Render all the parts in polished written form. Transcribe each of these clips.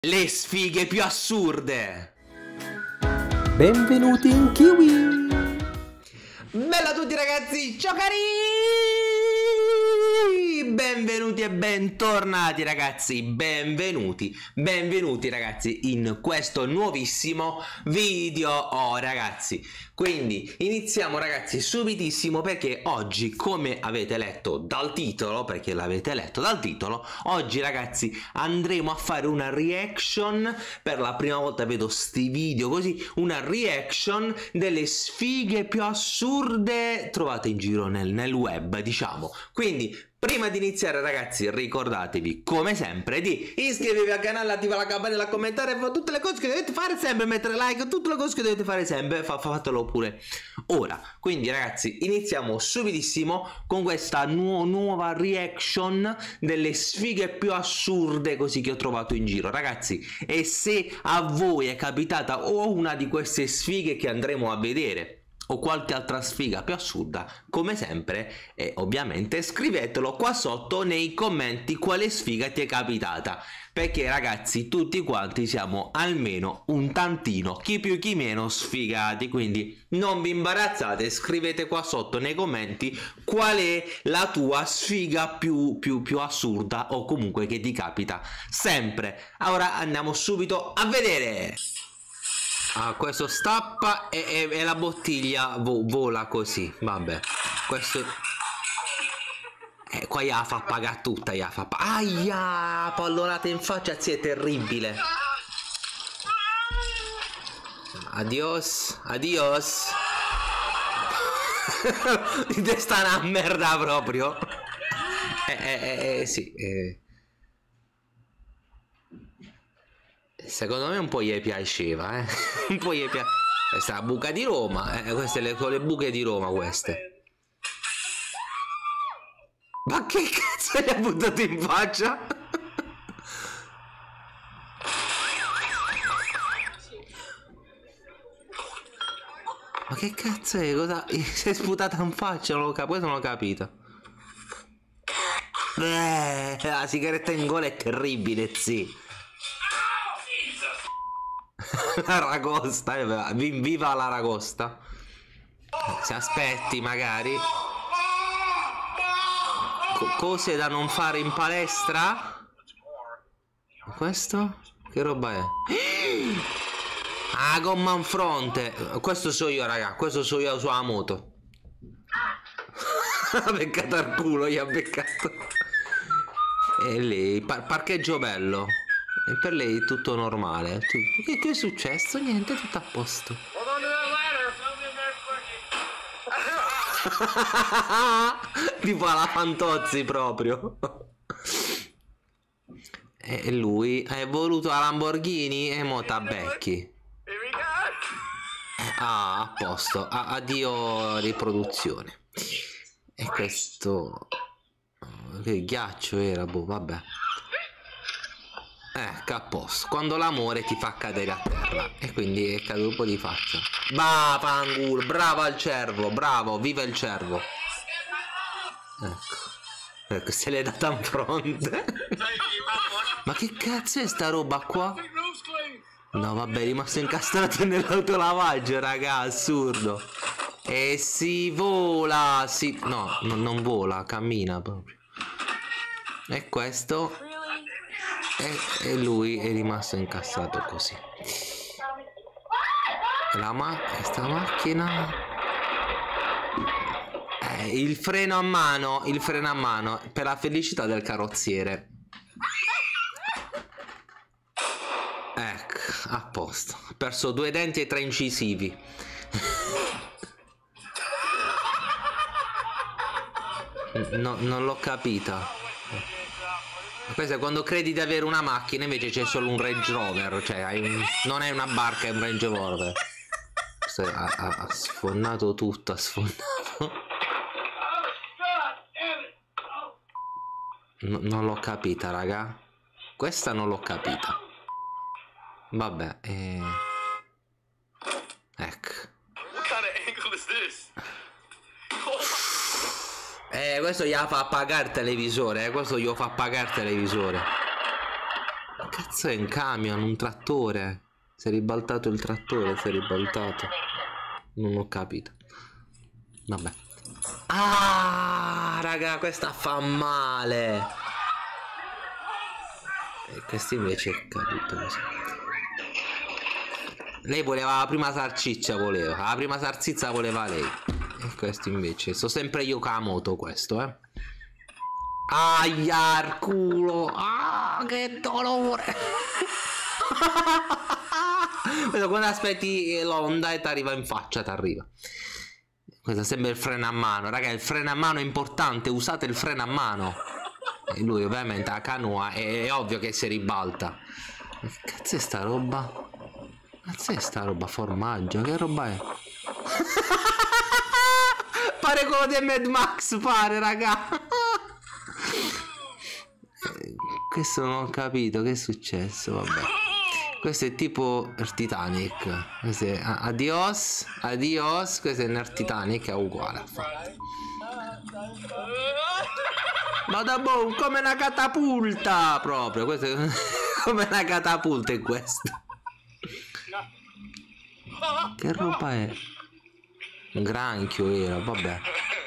Le sfighe più assurde. Benvenuti in Kiwi. Bella a tutti ragazzi, ciao cari. Benvenuti e bentornati ragazzi, benvenuti ragazzi in questo nuovissimo video. Oh ragazzi, quindi iniziamo ragazzi subitissimo, perché oggi, come avete letto dal titolo, perché l'avete letto dal titolo, oggi ragazzi andremo a fare una reaction. Per la prima volta vedo sti video così, una reaction delle sfighe più assurde trovate in giro nel web, diciamo. Quindi prima di iniziare ragazzi ricordatevi come sempre di iscrivervi al canale, attivare la campanella, commentare, tutte le cose che dovete fare sempre, mettere like, tutte le cose che dovete fare sempre, fatelo pure ora. Quindi ragazzi iniziamo subitissimo con questa nuova reaction delle sfighe più assurde così che ho trovato in giro ragazzi. E se a voi è capitata o una di queste sfighe che andremo a vedere o qualche altra sfiga più assurda, come sempre, ovviamente scrivetelo qua sotto nei commenti quale sfiga ti è capitata, perché ragazzi tutti quanti siamo almeno un tantino, chi più chi meno, sfigati. Quindi non vi imbarazzate, scrivete qua sotto nei commenti qual è la tua sfiga più assurda, o comunque che ti capita sempre. Ora andiamo subito a vedere. Ah, questo stappa e la bottiglia vola così. Vabbè, questo qua gliela fa pagare tutta, gliela fa aia, pallonata in faccia, sì, è terribile. Adios, adios. Di testa una merda proprio. Sì. Secondo me un po' gli piaceva, un po' gli piaceva. Questa è la buca di Roma, queste sono le buche di Roma, queste. Ma che cazzo gli ha buttato in faccia? Ma che cazzo è? Cosa? Si è sputata in faccia, non l'ho capito, questo non l'ho capito. La sigaretta in gola è terribile, sì. L'aragosta, viva l'aragosta. Se aspetti magari cose da non fare in palestra. Questo? Che roba è? Ah, gomma in fronte. Questo so io raga, questo so io sulla moto. Ha beccato al culo, gli ha beccato. E lì, parcheggio bello. E per lei è tutto normale. Che è successo? Niente, tutto a posto. Tipo alla Fantozzi proprio. E lui è voluto la Lamborghini e mo t'abbecchi. Ah, a posto. Addio riproduzione. E questo che ghiaccio era, boh, vabbè. A posto. Quando l'amore ti fa cadere a terra. E quindi è caduto un po' di faccia. Va, fangulo, bravo al cervo, bravo, viva il cervo. Ecco, se l'è data in fronte. Ma che cazzo è sta roba qua? No vabbè, è rimasto incastrato nell'autolavaggio, raga, assurdo. E si vola, si... No, non vola, cammina proprio. E questo... E lui è rimasto incassato così. Questa macchina, il freno a mano per la felicità del carrozziere. Ecco, a posto. Ha perso 2 denti e 3 incisivi. Non l'ho capita. Questo è quando credi di avere una macchina, invece c'è solo un Range Rover, cioè non è una barca, è un Range Rover. Ha sfondato tutto, ha sfondato. Non l'ho capita, raga. Questa non l'ho capita. Vabbè, ecco. Questo gli fa pagare il televisore, questo gli fa pagare il televisore. cazzo è un camion, un trattore? Si è ribaltato il trattore, si è ribaltato. Non ho capito. Vabbè. Ah, raga, questa fa male. E questo invece è caduto così. Lei voleva la prima salsiccia, voleva. La prima salsiccia voleva lei. E questo invece. So sempre io con la moto, questo, eh. Aia, il culo. Ah, che dolore. Quando aspetti l'onda e ti arriva in faccia, ti arriva. Questo sembra il freno a mano. Raga, il freno a mano è importante. Usate il freno a mano. E lui ovviamente la canoa è ovvio che si ribalta. Ma che cazzo è sta roba? Cazzo è sta roba? Formaggio? Che roba è? Pare quello di Mad Max, pare, raga. Questo non ho capito. Che è successo? Vabbè. Questo è tipo il Titanic. Questo è adios. Adios. Questo è nel Titanic. È uguale. Ma da boh, come una catapulta. Proprio. Questo è come una catapulta è questo. Che roba è? Un granchio era. Vabbè.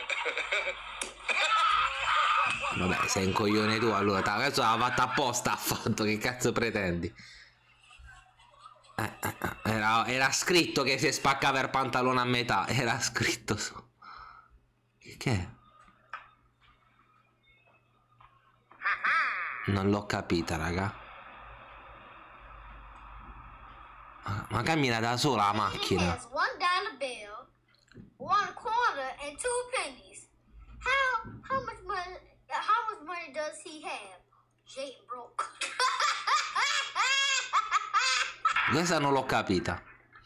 Vabbè, sei un coglione tu allora. Questo l'ha fatto apposta. Ha fatto. Che cazzo pretendi? Era scritto che si spaccava il pantalone a metà. Era scritto su. Che è? Non l'ho capita, raga. Ma cammina da sola la macchina. How much money does he have? Jay broke. Questa non l'ho capita.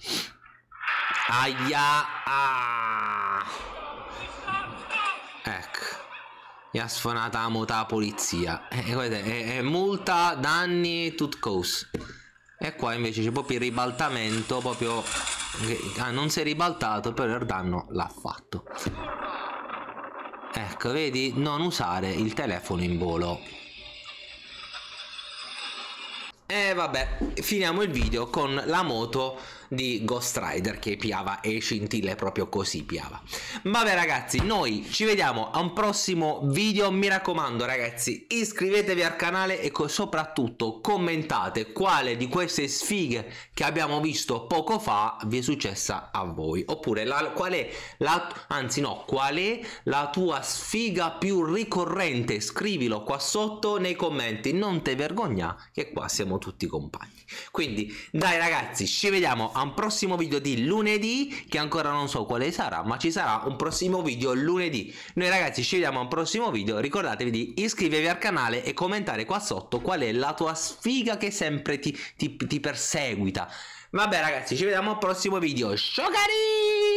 Aia. Ah. Ecco. Gli ha sfonata la moto la polizia. È multa, danni, tutto cose. E qua invece c'è proprio il ribaltamento. Proprio. Non si è ribaltato, però il danno l'ha fatto. Ecco, vedi? Non usare il telefono in volo. E vabbè, finiamo il video con la moto di Ghost Rider che piava e scintille proprio così piava. Vabbè ragazzi, noi ci vediamo a un prossimo video. Mi raccomando ragazzi, iscrivetevi al canale e soprattutto commentate quale di queste sfighe che abbiamo visto poco fa vi è successa a voi, oppure qual è la tua sfiga più ricorrente. Scrivilo qua sotto nei commenti, non te vergogna che qua siamo tutti compagni. Quindi dai ragazzi, ci vediamo a un prossimo video di lunedì, che ancora non so quale sarà, ma ci sarà un prossimo video lunedì. Noi ragazzi ci vediamo a un prossimo video. Ricordatevi di iscrivervi al canale e commentare qua sotto qual è la tua sfiga che sempre ti perseguita. Vabbè ragazzi, ci vediamo al prossimo video. Ciao cari!